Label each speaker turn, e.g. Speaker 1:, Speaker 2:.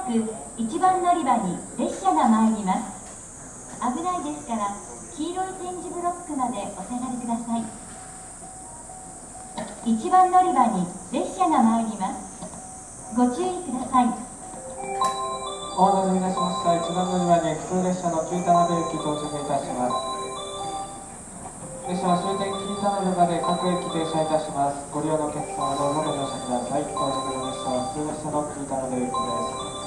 Speaker 1: く1番乗り場に列車が参ります。危ないですから黄色い点字ブロックまでお下がりください。1番乗り場に列車が参ります。ご注意ください。
Speaker 2: お待たせいたしました。1番乗り場に普通列車の紀伊田辺駅到着いたします。列車は終点紀伊田辺まで各駅停車いたします。ご利用のお客様はどうぞご乗車ください。到着の列車は普通列車の紀伊田辺駅です。